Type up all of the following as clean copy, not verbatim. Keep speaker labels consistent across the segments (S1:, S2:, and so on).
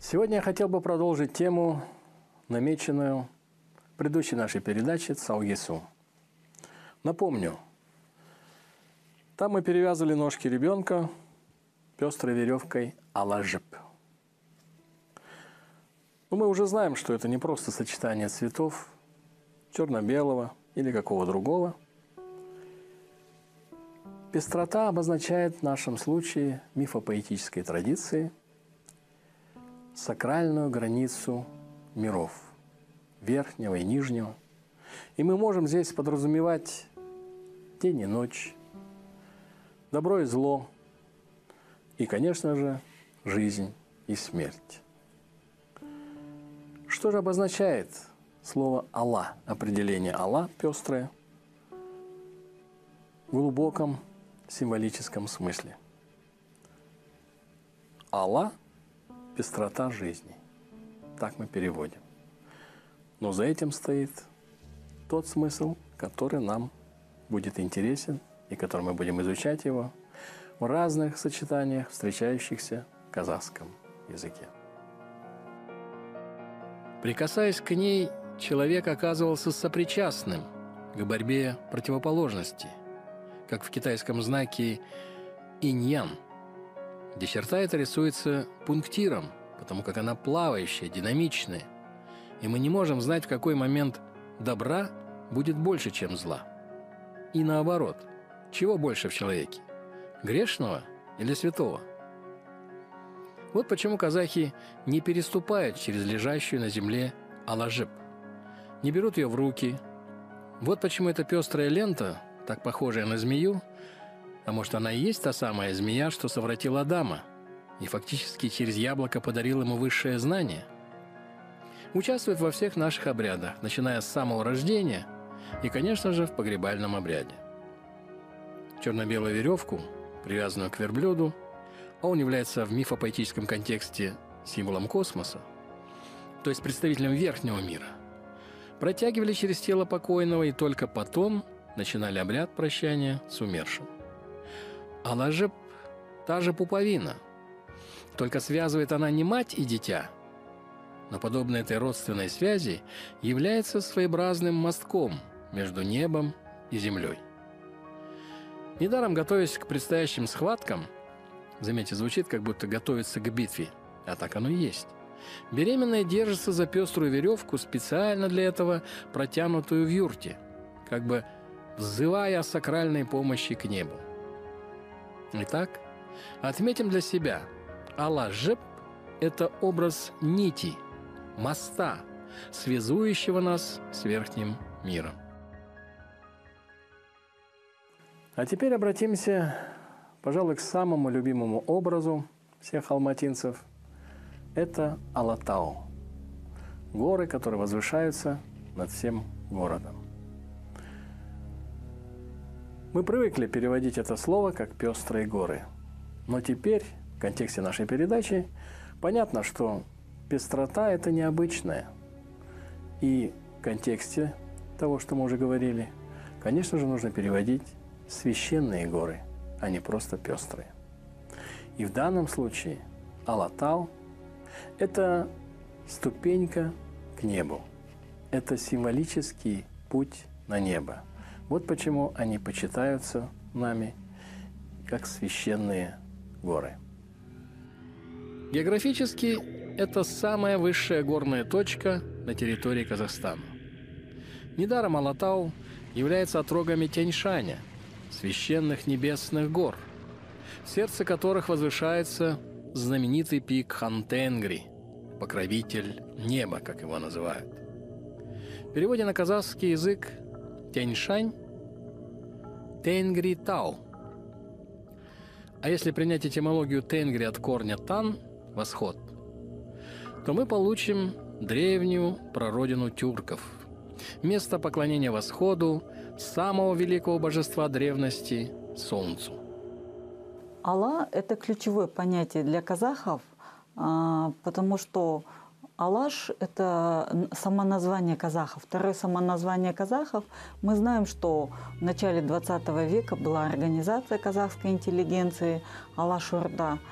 S1: Сегодня я хотел бы продолжить тему, намеченную в предыдущей нашей передаче «Цаогесу». Напомню, там мы перевязывали ножки ребенка пестрой веревкой алажеп. Но мы уже знаем, что это не просто сочетание цветов, черно-белого или какого другого. Пестрота обозначает в нашем случае мифопоэтической традиции сакральную границу миров, верхнего и нижнего. И мы можем здесь подразумевать день и ночь, добро и зло, и, конечно же, жизнь и смерть. Что же обозначает слово «Алла», определение «Алла» пестрое, в глубоком символическом смысле? Алла – пестрота жизни. Так мы переводим. Но за этим стоит тот смысл, который нам будет интересен и который мы будем изучать его в разных сочетаниях, встречающихся в казахском языке. Прикасаясь к ней, человек оказывался сопричастным к борьбе противоположностей, как в китайском знаке инь-ян, где черта эта рисуется пунктиром, потому как она плавающая, динамичная, и мы не можем знать, в какой момент добра будет больше, чем зла. И наоборот, чего больше в человеке – грешного или святого? Вот почему казахи не переступают через лежащую на земле алажеп, не берут ее в руки. Вот почему эта пестрая лента, так похожая на змею, а может, она и есть та самая змея, что совратила Адама, и фактически через яблоко подарил ему высшее знание, участвует во всех наших обрядах, начиная с самого рождения и, конечно же, в погребальном обряде. Черно-белую веревку, привязанную к верблюду, а он является в мифопоэтическом контексте символом космоса, то есть представителем верхнего мира, протягивали через тело покойного и только потом начинали обряд прощания с умершим. Алажеп – та же пуповина, только связывает она не мать и дитя, но, подобно этой родственной связи, является своеобразным мостком между небом и землей. Недаром, готовясь к предстоящим схваткам, заметьте, звучит, как будто готовится к битве, а так оно и есть, беременная держится за пеструю веревку, специально для этого протянутую в юрте, как бы взывая о сакральной помощи к небу. Итак, отметим для себя, алажеп – это образ нити, моста, связующего нас с верхним миром. А теперь обратимся, пожалуй, к самому любимому образу всех алматинцев. Это Алатау – горы, которые возвышаются над всем городом. Мы привыкли переводить это слово как «пестрые горы». Но теперь, в контексте нашей передачи, понятно, что пестрота – это необычное. И в контексте того, что мы уже говорили, конечно же, нужно переводить священные горы, а не просто пестрые. И в данном случае Алатау – это ступенька к небу. Это символический путь на небо. Вот почему они почитаются нами как священные горы. Географически это самая высшая горная точка на территории Казахстана. Недаром Алатау является отрогами Тянь-Шаня, священных небесных гор, в сердце которых возвышается знаменитый пик Хан-Тенгри, покровитель неба, как его называют. В переводе на казахский язык Тянь-Шань – Тенгри-Тау. А если принять этимологию Тенгри от корня Тан – восход, то мы получим древнюю прародину тюрков, место поклонения восходу самого великого божества древности – Солнцу.
S2: Алла – это ключевое понятие для казахов, потому что Алаш – это самоназвание казахов. Второе самоназвание казахов. Мы знаем, что в начале 20 века была организация казахской интеллигенции Алаш-Орда.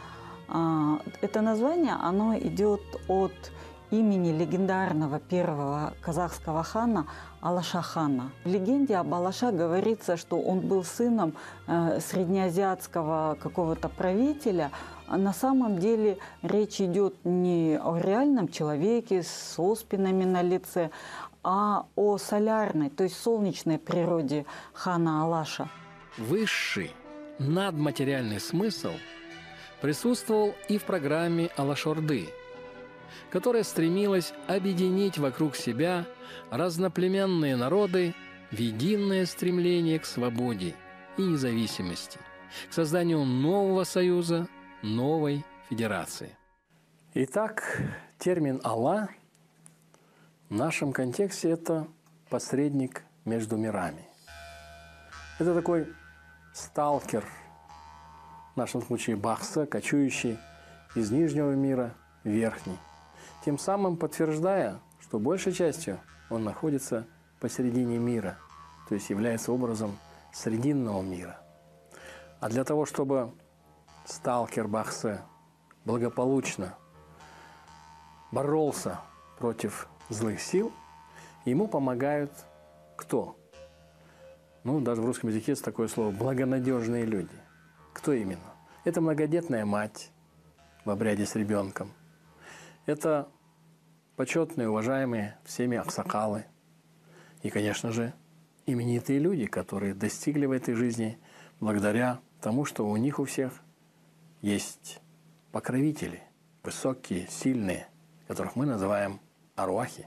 S2: Это название, оно идет от имени легендарного первого казахского хана Алаша хана. В легенде об Алаша говорится, что он был сыном среднеазиатского какого-то правителя. А на самом деле речь идет не о реальном человеке с оспинами на лице, а о солярной, то есть солнечной природе хана Алаша.
S1: Высший, надматериальный смысл присутствовал и в программе Алашорды, которая стремилась объединить вокруг себя разноплеменные народы в единое стремление к свободе и независимости, к созданию нового союза, новой федерации. Итак, термин «Алла» в нашем контексте – это посредник между мирами. Это такой сталкер, в нашем случае Бахса, кочующий из нижнего мира в верхний, тем самым подтверждая, что большей частью он находится посередине мира, то есть является образом срединного мира. А для того, чтобы сталкер Бахса благополучно боролся против злых сил, ему помогают кто? Даже в русском языке есть такое слово «благонадежные люди». Кто именно? Это многодетная мать в обряде с ребенком. Это почетные, уважаемые всеми аксакалы. И, конечно же, именитые люди, которые достигли в этой жизни благодаря тому, что у них у всех есть покровители, высокие, сильные, которых мы называем аруахи.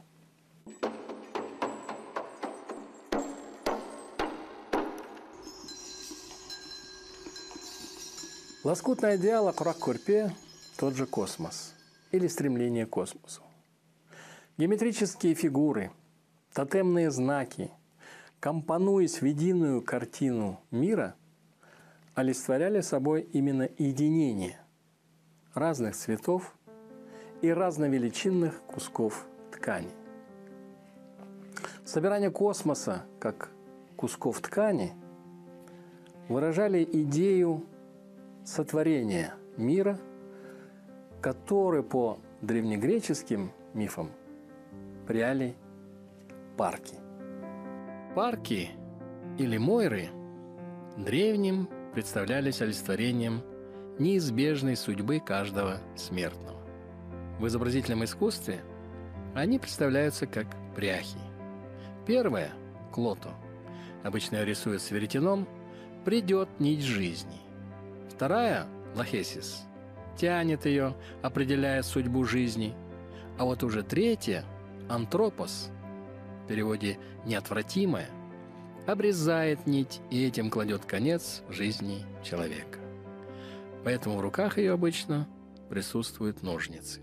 S1: Лоскутный идеал Акурак-Курпе – тот же космос или стремление к космосу. Геометрические фигуры, тотемные знаки, компонуясь в единую картину мира, олицетворяли собой именно единение разных цветов и разновеличинных кусков ткани. Собирание космоса как кусков ткани выражали идею сотворения мира, который по древнегреческим мифам пряли парки. Парки или мойры древним представлялись олицетворением неизбежной судьбы каждого смертного. В изобразительном искусстве они представляются как пряхи. Первая – клото. Обычно ее рисуют с веретеном, придет нить жизни. Вторая – лахесис. Тянет ее, определяя судьбу жизни. А вот уже третья – антропос, в переводе «неотвратимая», обрезает нить и этим кладет конец жизни человека. Поэтому в руках ее обычно присутствуют ножницы.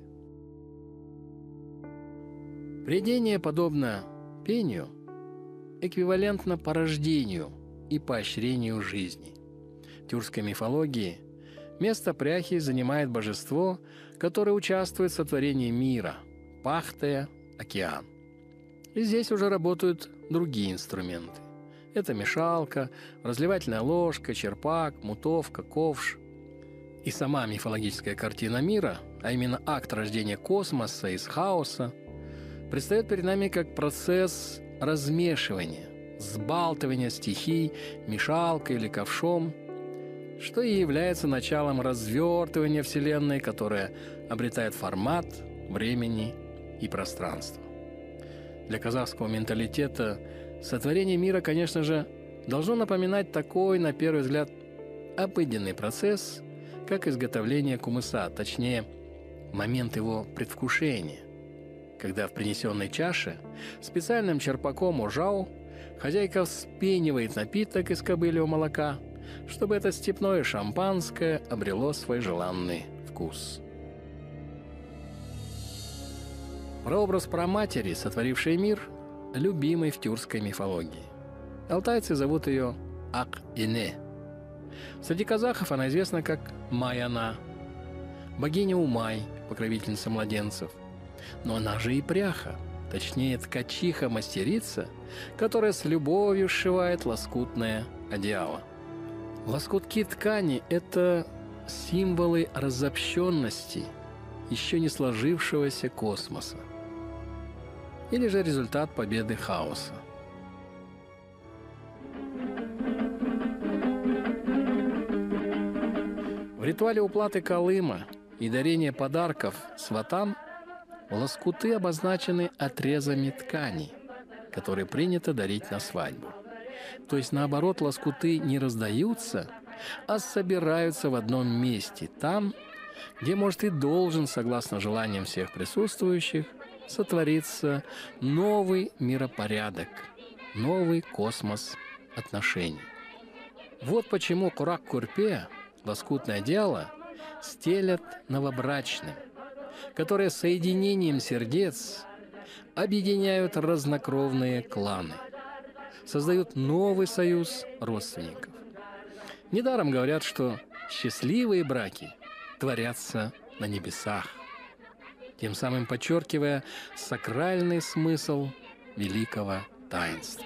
S1: Прядение, подобно пению, эквивалентно порождению и поощрению жизни. В тюркской мифологии место пряхи занимает божество, которое участвует в сотворении мира – Пахтая, океан. И здесь уже работают другие инструменты. Это мешалка, разливательная ложка, черпак, мутовка, ковш. И сама мифологическая картина мира, а именно акт рождения космоса из хаоса, предстает перед нами как процесс размешивания, сбалтывания стихий мешалкой или ковшом, что и является началом развертывания Вселенной, которая обретает формат времени и пространства. Для казахского менталитета сотворение мира, конечно же, должно напоминать такой, на первый взгляд, обыденный процесс, как изготовление кумыса, точнее, момент его предвкушения, когда в принесенной чаше специальным черпаком ужау хозяйка вспенивает напиток из кобыльего молока, чтобы это степное шампанское обрело свой желанный вкус. Прообраз праматери, сотворившей мир, любимый в тюркской мифологии. Алтайцы зовут ее Ак-Ине. Среди казахов она известна как Майана, богиня Умай, покровительница младенцев. Но она же и пряха, точнее ткачиха-мастерица, которая с любовью сшивает лоскутное одеяло. Лоскутки ткани – это символы разобщенности еще не сложившегося космоса, или же результат победы хаоса. В ритуале уплаты Колыма и дарения подарков сватам лоскуты обозначены отрезами ткани, которые принято дарить на свадьбу. То есть, наоборот, лоскуты не раздаются, а собираются в одном месте, там, где, может, и должен, согласно желаниям всех присутствующих, сотвориться новый миропорядок, новый космос отношений. Вот почему Курак-Курпе, лоскутное дело, стелят новобрачным, которые соединением сердец объединяют разнокровные кланы, создают новый союз родственников. Недаром говорят, что счастливые браки творятся на небесах, тем самым подчеркивая сакральный смысл великого таинства.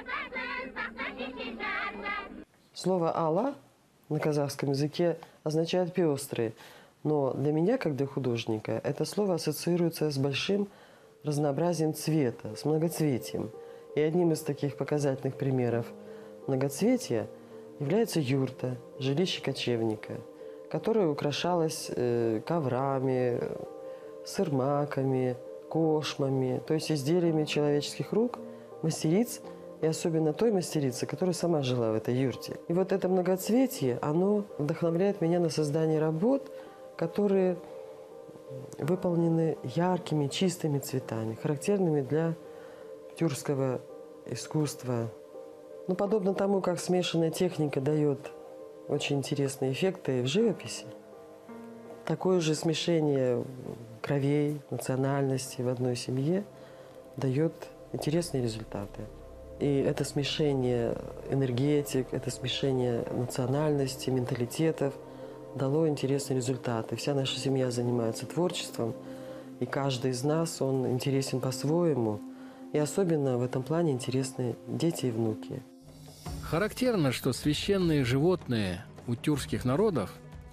S3: Слово «Алла» на казахском языке означает «пестрый», но для меня, как для художника, это слово ассоциируется с большим разнообразием цвета, с многоцветием. И одним из таких показательных примеров многоцветия является юрта, жилище кочевника, которое украшалось коврами, сырмаками, кошмами, то есть изделиями человеческих рук, мастериц, и особенно той мастерицы, которая сама жила в этой юрте. И вот это многоцветие, оно вдохновляет меня на создание работ, которые выполнены яркими, чистыми цветами, характерными для тюркского искусства. Ну, подобно тому, как смешанная техника дает очень интересные эффекты в живописи, такое же смешение кровей, национальностей в одной семье дает интересные результаты. И это смешение энергетик, это смешение национальностей, менталитетов дало интересные результаты. Вся наша семья занимается творчеством, и каждый из нас, он интересен по-своему. И особенно в этом плане интересны дети и внуки.
S1: Характерно, что священные животные у тюркских народов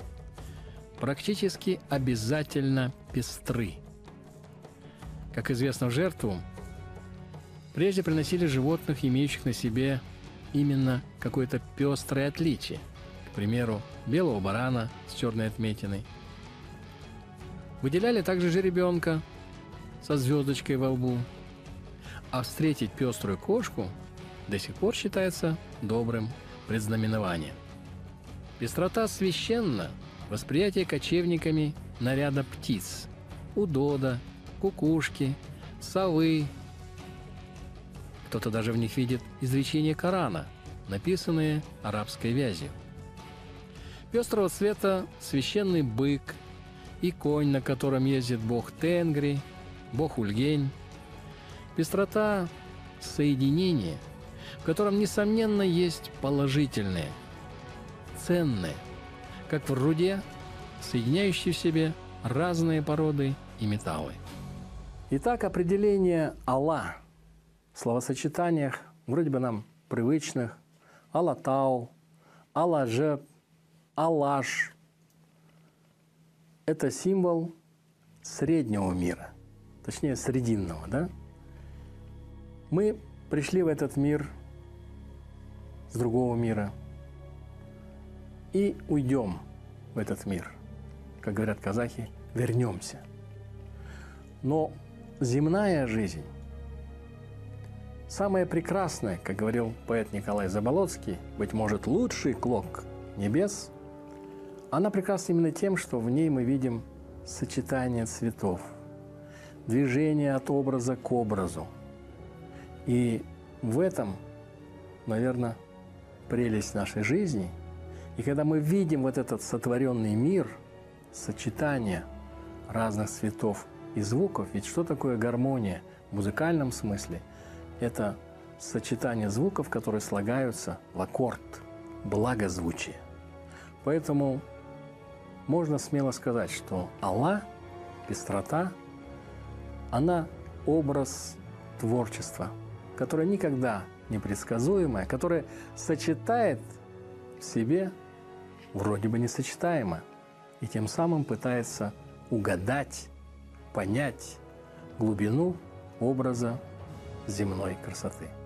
S1: практически обязательно пестры. Как известно, в жертву прежде приносили животных, имеющих на себе именно какое-то пестрое отличие. К примеру, белого барана с черной отметиной. Выделяли также жеребенка со звездочкой во лбу. А встретить пеструю кошку до сих пор считается добрым предзнаменованием. Пестрота священна в восприятии кочевниками наряда птиц – удода, кукушки, совы. Кто-то даже в них видит изречения Корана, написанные арабской вязью. Пестрого цвета священный бык и конь, на котором ездит бог Тенгри, бог Ульгень. Пестрота – соединение, в котором, несомненно, есть положительное, ценное, как в руде, соединяющие в себе разные породы и металлы. Итак, определение «Алла» в словосочетаниях, вроде бы нам привычных, «Алатау», «Алажеп», «Алаш» – это символ среднего мира, точнее, срединного, да? Мы пришли в этот мир с другого мира и уйдем в этот мир. Как говорят казахи, вернемся. Но земная жизнь, самая прекрасная, как говорил поэт Николай Заболоцкий, быть может, лучший клок небес, она прекрасна именно тем, что в ней мы видим сочетание цветов, движение от образа к образу. И в этом, наверное, прелесть нашей жизни. И когда мы видим вот этот сотворенный мир, сочетание разных цветов и звуков, ведь что такое гармония в музыкальном смысле? Это сочетание звуков, которые слагаются в аккорд, благозвучие. Поэтому можно смело сказать, что Алла, пестрота, она образ творчества, которое никогда непредсказуемое, которое сочетает в себе вроде бы несочетаемое. и тем самым пытается угадать, понять глубину образа земной красоты.